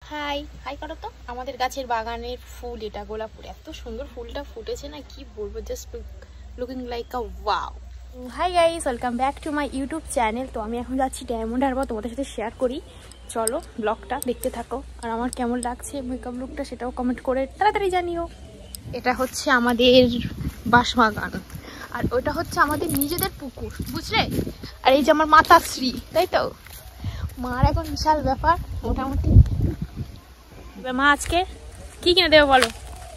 High high করো তো। আমাদের গাছের বাগানের ফুল এটা, গোলাপ ফুল। এত সুন্দর ফুলটা ফুটেছে না, কি বলবো, just looking like a wow. Hi guys, welcome back to my YouTube channel. তো আমি এখন যাচ্ছি ডায়মন্ড হারবার, তোমাদের সাথে শেয়ার করি। চলো ব্লগটা দেখতে থাকো, আর আমার কেমন লাগছে মেকআপ লুকটা সেটাও কমেন্ট করে তাড়াতাড়ি জানিও। এটা হচ্ছে আমাদের বাঁশবাগান, আর ওটা হচ্ছে আমাদের নিজেদের পুকুর, বুঝলে। আর এই যে আমার মাতাশ্রী, তাই তো। মার এখন বিশাল ব্যাপার মোটামুটি। মা আজকে কি কিনে দেবে বলো?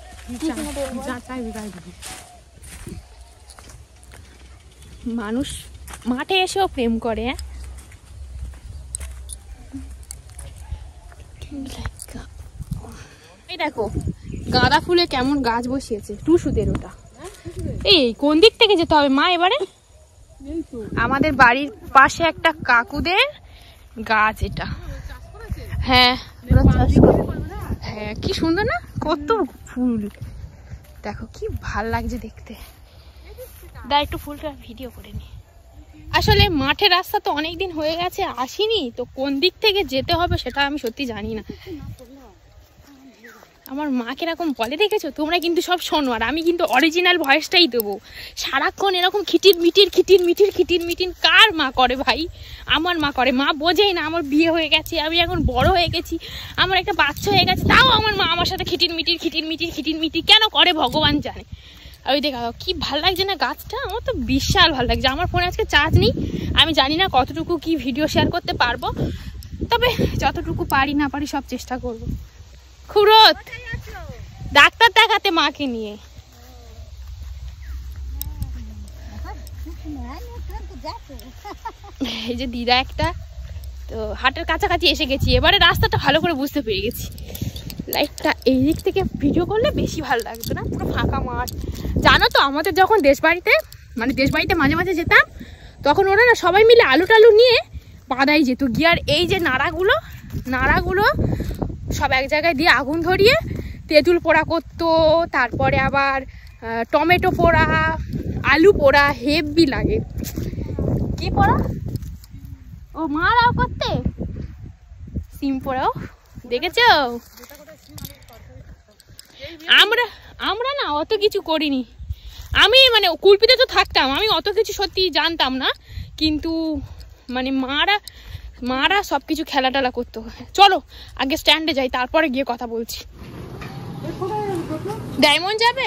মানুষ মাঠে এসেও প্রেম করে। এই দেখো গাঁদা ফুলে কেমন গাছ বসিয়েছে, টুসুদের। ওটা এই কোন দিক থেকে যেতে হবে মা এবারে? আমাদের বাড়ির পাশে একটা কাকুদের গাছ এটা। হ্যাঁ হ্যাঁ, কি সুন্দর না, কত ফুল দেখো, কি ভাল লাগছে দেখতে। দা একটু ফুলটা ভিডিও করে নি। আসলে মাঠের রাস্তা তো অনেকদিন হয়ে গেছে আসিনি, তো কোন দিক থেকে যেতে হবে সেটা আমি সত্যি জানি না। আমার মা কিরকম বলে দেখেছো তোমরা, কিন্তু সব শোনো, আর আমি কিন্তু অরিজিনাল ভয়েসটাই দেবো। সারাক্ষণ এরকম খিটির মিটির খিটির মিটির খিটির মিটির কার মা করে ভাই? আমার মা করে। মা বোঝেই না আমার বিয়ে হয়ে গেছে, আমি এখন বড় হয়ে গেছি, আমার একটা বাচ্চা হয়ে গেছে, তাও আমার মা আমার সাথে খিটির মিটির খিটির মিটির খিটির মিটির কেন করে ভগবান জানে। আর ওই দেখা কি ভাল লাগছে না গাছটা, আমার তো বিশাল ভাল লাগছে। আমার ফোনে আজকে চার্জ নেই, আমি জানি না কতটুকু কি ভিডিও শেয়ার করতে পারবো, তবে যতটুকু পারি না পারি সব চেষ্টা করবো। খুব রোদ, ডাক্তার দেখাতে মাকে নিয়ে। এই যে দিদা একটা, তো হাটের কাছাকাছি এসে গেছি, এবারে রাস্তাটা ভালো করে বুঝতে পেরে গেছি। লাইটটা এই দিক থেকে ভিডিও করলে বেশি ভালো লাগতো না, পুরো ফাঁকা মাঠ। জানো তো আমাদের যখন দেশবাড়িতে মাঝে মাঝে যেতাম, তখন ওরা না সবাই মিলে আলু টালু নিয়ে বাঁধাই যেত গিয়ে। আর এই যে নাড়াগুলো সব এক জায়গায় দিয়ে আগুন ধরিয়ে তেঁতুল পোড়া করতো, তারপরে আবার টমেটো পোড়া, আলু পোড়া, হেভি লাগে। কি পোড়া ও মারাও করতে, সিম পোড়াও দেখেছো? আমরা না অত কিছু করিনি। আমি মানে কুলপিতে তো থাকতাম, আমি অত কিছু সত্যি জানতাম না, কিন্তু মানে মারা সব কিছু খেলা টেলা করতো। চলো আগে স্ট্যান্ডে যাই, তারপরে গিয়ে কথা বলছি। ডায়মন্ড যাবে?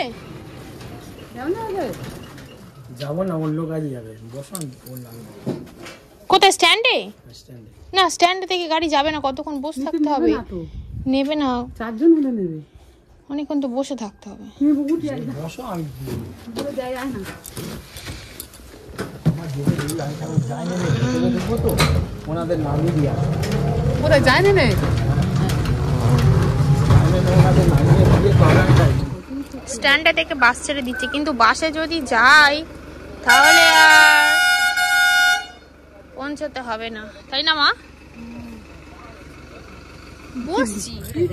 যাবো না, অন্য গাড়ি যাবে। বসান কোথায়? স্ট্যান্ডে? না, স্ট্যান্ডে থেকে গাড়ি যাবে না, কতক্ষণ বসে থাকতে হবে? নেবে না, 4 জন হলে নেবে, অনেকক্ষণ তো বসে থাকতে হবে। বসো, আমি ওনাদের নামই দিয়া কোথায় যায় নেবে। স্ট্যান্ডে থেকে বাস ছেড়ে দিচ্ছে, কিন্তু বাসে যদি যাই তাহলে আর পৌঁছতে হবে না, তাই না মা? বসছি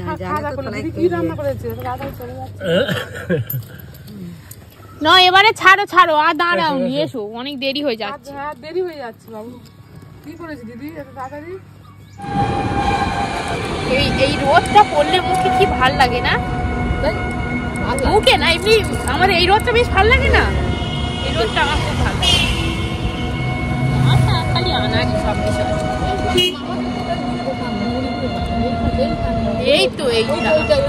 না, এবারে ছাড়ো আর দাঁড়াও নি, এসো, অনেক দেরি হয়ে যাচ্ছে। হ্যাঁ দেরি হয়ে যাচ্ছে বাবু। কি করেছি দিদি এত তাড়াতাড়ি? এই রোদটা পড়লে মুখে কি ভাল লাগে না, মুখে না এমনি আমার এই রোদটা বেশ ভাল লাগে না, এই রোদটা আমার খুব ভালো লাগে। খালি আনারি সব কিছু এই তো এইটা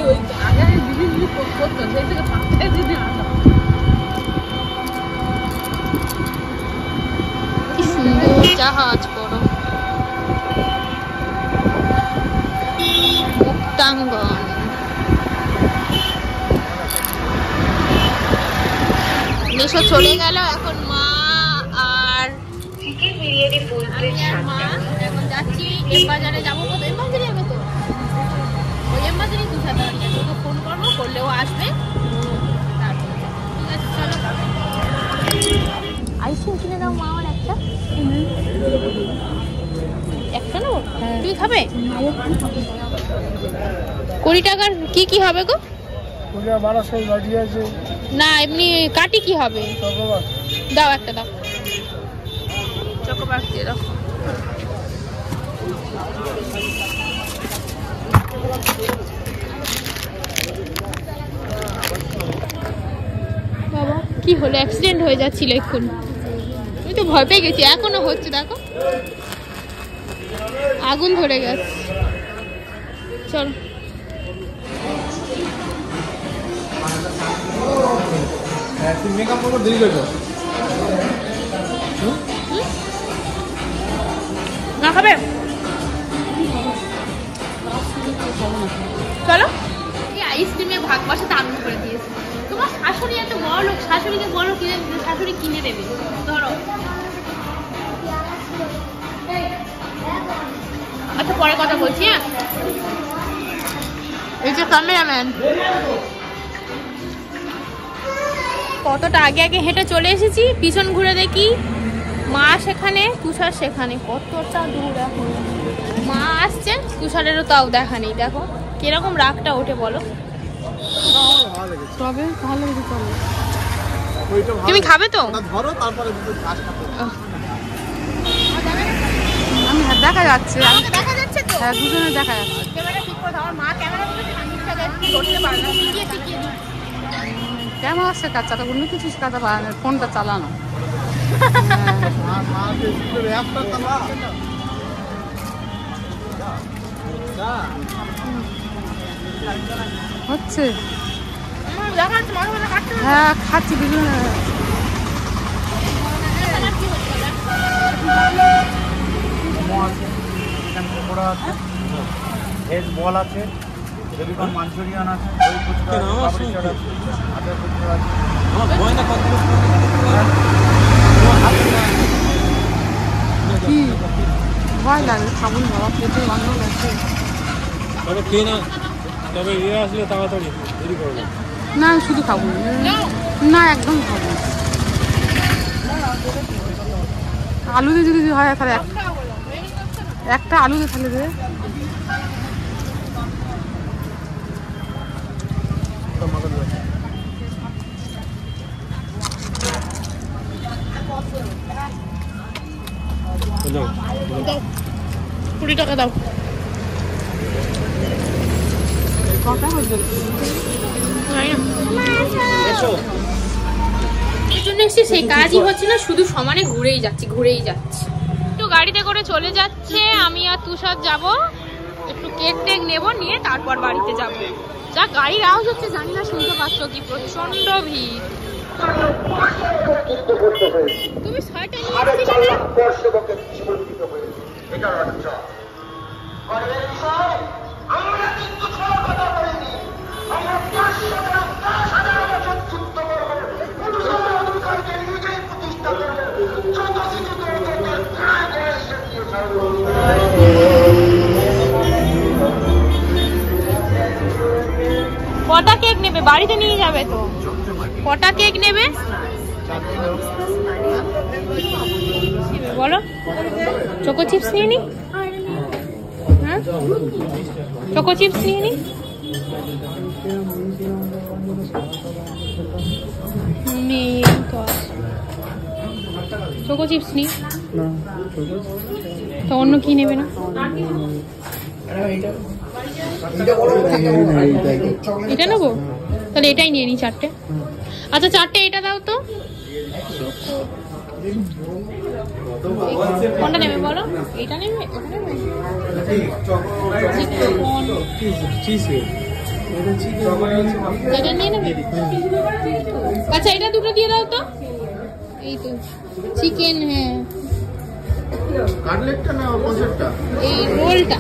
কি সুন্দর জাহাজ, বড় মুক্তাঙ্গন। নেশো চলে গেল, এখন মা আর মা এখন যাচ্ছি এম বাজারে যাবো। কত এম বাজারে যাবে? তো ওই এম বাজারেই দুসাতে পারি, তোকে ফোন করবো, করলেও আসবে। ঠিক আছে চলো, আইসক্রিম কিনে দাও মা আমার একটা। একটা নেবো, তুই খাবে? 20 টাকার কি হবে গো? না এমনি কাটি কি হবে? দাও একটা, দাও চকোবার দিয়ে দাও। বাবা কি হলো, অ্যাক্সিডেন্ট হয়ে যাচ্ছিল এক্ষুনি। আমি তো ভয় পেয়ে গেছি, এখনো হচ্ছে দেখো, আগুন ধরে গেছে। চল মেকআপ করবো দেরি করবো না খাবে, চলো। আইসক্রিমে ভাগ বাসাতে আগুন করে দিয়েছে। তোমার শাশুড়ি এত বড় লোক, শাশুড়িকে বলো কিনে, শাশুড়ি কিনে দেবে। ধরো, আচ্ছা পরে কথা বলছি। হ্যাঁ, এই যে ক্যামেরাম্যান, কতটা আগে আগে হেঁটে চলে এসেছি, পিছন ঘুরে দেখি মা সেখানে, তুষার সেখানে, কতটা দূর। এখন মা আসছে, তুষারেরও তাও দেখা নেই। দেখো কিরকম রাগটা ওঠে বলো। তবে ভালো লেগেছে, চলো। তুমি খাবে তো? আমি দেখা যাচ্ছে, দেখা যাচ্ছে তো? হ্যাঁ দুজনে দেখা যাচ্ছে। ক্যামেরা ঠিক করে দাও। আমার মা ক্যামেরা ধরতে ধরতে পারে না, শিখিয়ে শিখিয়ে দিই। ক্যামেরা শেখাচ্ছে, তো অন্য কিছু শেখাতে পারে না, ফোনটা চালানো। হচ্ছে হ্যাঁ, খাচ্ছি দুজনে। ভেজ বল আছে, বেবিকর্ন মাঞ্চুরিয়ান আছে, দই ফুচকা আছে, পাপড়ি চাট আছে, আটার ফুচকা আছে। কি ভয় লাগে, খাবুন বাবা, পেটে বন্ধ লাগছে। তবে খেয়ে না, তবে ইয়ে আসলে তাড়াতাড়ি দেরি করবে না, আমি শুধু খাবো না, একদম খাবো না। আলু দিয়ে যদি হয় তাহলে একটা আলু দিয়ে তাহলে দে। দাও 20 টাকা দাও। সেই কাজই হচ্ছে না, শুধু সমানে ঘুরেই যাচ্ছি। একটু গাড়িতে করে চলে যাচ্ছে, আমি আর তুষার যাব, একটু কেক টেক নেবো, নিয়ে তারপর বাড়িতে যাব। যা গাড়ির আওয়াজ হচ্ছে জানি না শুনতে পাচ্ছ কি, প্রচন্ড ভিড়। তুমি ছয়টা কটা কেক নেবে? বাড়িতে নিয়ে যাবে তো? কটা কেক নেবে বলো? চোকো চিপস নিয়ে নি? হ্যাঁ, চোকো চিপস নিয়ে নি। চোকো চিপস নি তো অন্য কি নেবে না? এটা নেবো তাহলে, এটাই নিয়ে নি 4টে। আচ্ছা 4টে এটা দাও তো। কোনটা নেবে বলো? এটা নেবে, এটা নিয়ে নেবে। আচ্ছা এটা দুটো দিয়ে দাও তো। এই তো চিকেন। হ্যাঁ, এই রোলটা,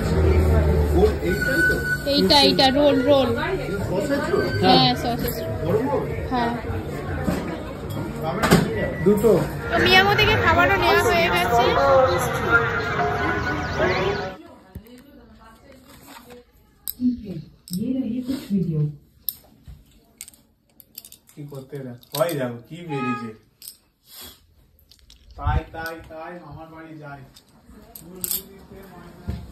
এইটা রোল। হ্যাঁ সসেজ, হ্যাঁ দুটো। মিয়ামো থেকে খাবারও নেওয়া হয়ে গেছে। কি করতে হয়, যাবো কি বেরিয়েছে, তাই মামার বাড়ি যাই।